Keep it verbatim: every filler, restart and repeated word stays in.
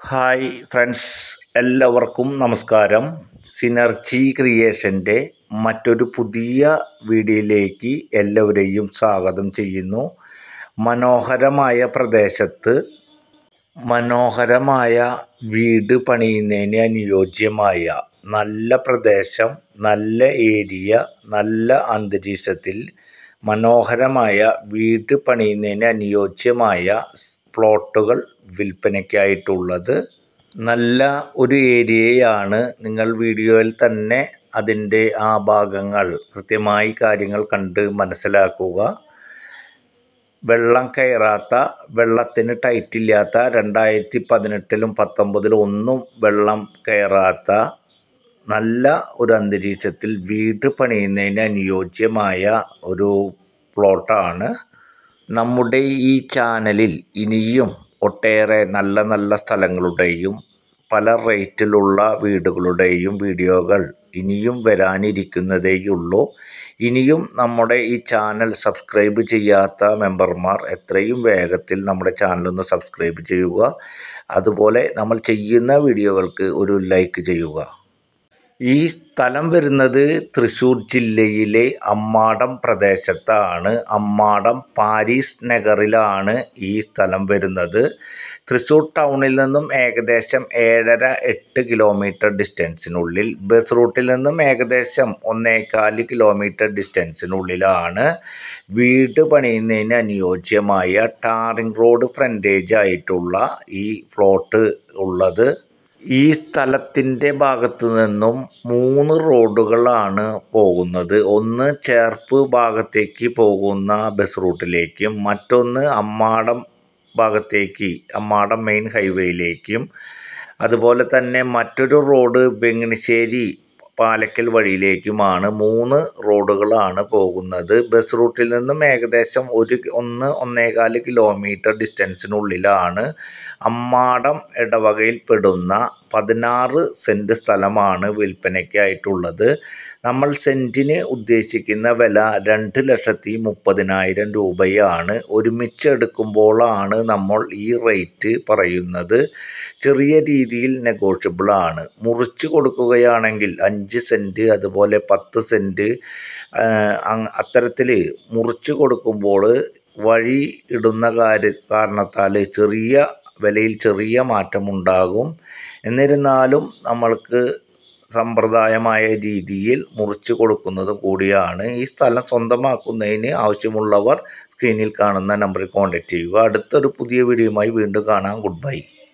Hi friends, എല്ലാവർക്കും നമസ്കാരം. Synergy ക്രിയേഷൻ്റെ മറ്റൊരു പുതിയ വീഡിയോയിലേക്ക് എല്ലാവരെയും സ്വാഗതം ചെയ്യുന്നു. മനോഹരമായ പ്രദേശത്ത് മനോഹരമായ വീട് പണിയുന്നതിന് അനുയോജ്യമായ നല്ല പ്രദേശം, നല്ല ഏരിയ, നല്ല അന്തരീക്ഷത്തിൽ മനോഹരമായ വീട് പണിയുന്നതിന് അനുയോജ്യമായ പ്ലോട്ടുകൾ വിൽപ്പനയ്ക്കായിട്ടുള്ളത്. നല്ല ഒരു ഏരിയയാണ്. നിങ്ങൾ വീഡിയോയിൽ തന്നെ അതിൻ്റെ ആ ഭാഗങ്ങൾ കൃത്യമായി കാര്യങ്ങൾ കണ്ട് മനസ്സിലാക്കുക. വെള്ളം കയറാത്ത, വെള്ളത്തിന് ടൈറ്റില്ലാത്ത, രണ്ടായിരത്തി പതിനെട്ടിലും പത്തൊമ്പതിലും ഒന്നും വെള്ളം കയറാത്ത നല്ല ഒരു അന്തരീക്ഷത്തിൽ വീട് പണിയുന്നതിന് അനുയോജ്യമായ ഒരു പ്ലോട്ടാണ്. നമ്മുടെ ഈ ചാനലിൽ ഇനിയും ഒട്ടേറെ നല്ല നല്ല സ്ഥലങ്ങളുടെയും പല റേറ്റിലുള്ള വീടുകളുടെയും വീഡിയോകൾ ഇനിയും വരാനിരിക്കുന്നതേയുള്ളൂ. ഇനിയും നമ്മുടെ ഈ ചാനൽ സബ്സ്ക്രൈബ് ചെയ്യാത്ത മെമ്പർമാർ എത്രയും വേഗത്തിൽ നമ്മുടെ ചാനലൊന്ന് സബ്സ്ക്രൈബ് ചെയ്യുക. അതുപോലെ നമ്മൾ ചെയ്യുന്ന വീഡിയോകൾക്ക് ഒരു ലൈക്ക് ചെയ്യുക. ഈ സ്ഥലം വരുന്നത് തൃശ്ശൂർ ജില്ലയിലെ അമ്മാടം പ്രദേശത്താണ്. അമ്മാടം പാരീസ് നഗറിലാണ് ഈ സ്ഥലം വരുന്നത്. തൃശ്ശൂർ ടൗണിൽ നിന്നും ഏകദേശം ഏഴര എട്ട് കിലോമീറ്റർ ഡിസ്റ്റൻസിനുള്ളിൽ, ബസ് റൂട്ടിൽ നിന്നും ഏകദേശം ഒന്നേകാല് കിലോമീറ്റർ ഡിസ്റ്റൻസിനുള്ളിലാണ് വീട് പണിയുന്നതിന് അനുയോജ്യമായ ടാറിംഗ് റോഡ് ഫ്രണ്ടേജ് ആയിട്ടുള്ള ഈ പ്ലോട്ട് ഉള്ളത്. ഈ സ്ഥലത്തിൻ്റെ ഭാഗത്തു നിന്നും മൂന്ന് റോഡുകളാണ് പോകുന്നത്. ഒന്ന് ചേർപ്പ് ഭാഗത്തേക്ക് പോകുന്ന ബസ് റൂട്ടിലേക്കും, മറ്റൊന്ന് അമ്മാടം ഭാഗത്തേക്ക്, അമ്മാടം മെയിൻ ഹൈവേയിലേക്കും, അതുപോലെ തന്നെ മറ്റൊരു റോഡ് വെങ്ങണിശ്ശേരി പാലക്കൽ വഴിയിലേക്കുമാണ്. മൂന്ന് റോഡുകളാണ് പോകുന്നത്. ബസ് റൂട്ടിൽ നിന്നും ഏകദേശം ഒരു ഒന്ന് ഒന്നേകാല് കിലോമീറ്റർ ഡിസ്റ്റൻസിനുള്ളിലാണ് അമ്മാടം ഇടവകയിൽപ്പെടുന്ന പതിനാറ് സെൻറ്റ് സ്ഥലമാണ് വിൽപ്പനയ്ക്കായിട്ടുള്ളത്. നമ്മൾ സെൻറ്റിന് ഉദ്ദേശിക്കുന്ന വില രണ്ട് ലക്ഷത്തി മുപ്പതിനായിരം രൂപയാണ്. ഒരുമിച്ച് എടുക്കുമ്പോഴാണ് നമ്മൾ ഈ റേറ്റ് പറയുന്നത്. ചെറിയ രീതിയിൽ നെഗോഷ്യബിളാണ്. മുറിച്ച് കൊടുക്കുകയാണെങ്കിൽ അഞ്ച് സെൻറ്റ്, അതുപോലെ പത്ത് സെൻറ്റ്, അത്തരത്തിൽ മുറിച്ച് കൊടുക്കുമ്പോൾ വഴി ഇടുന്ന കാര്യ കാരണത്താൽ ചെറിയ വിലയിൽ ചെറിയ മാറ്റമുണ്ടാകും. എന്നിരുന്നാലും നമ്മൾക്ക് സമ്പ്രദായമായ രീതിയിൽ മുറിച്ച് കൊടുക്കുന്നത് കൂടിയാണ്. ഈ സ്ഥലം സ്വന്തമാക്കുന്നതിന് ആവശ്യമുള്ളവർ സ്ക്രീനിൽ കാണുന്ന നമ്പറിൽ കോൺടാക്റ്റ് ചെയ്യുക. അടുത്തൊരു പുതിയ വീഡിയോയുമായി വീണ്ടും കാണാം. Good bye.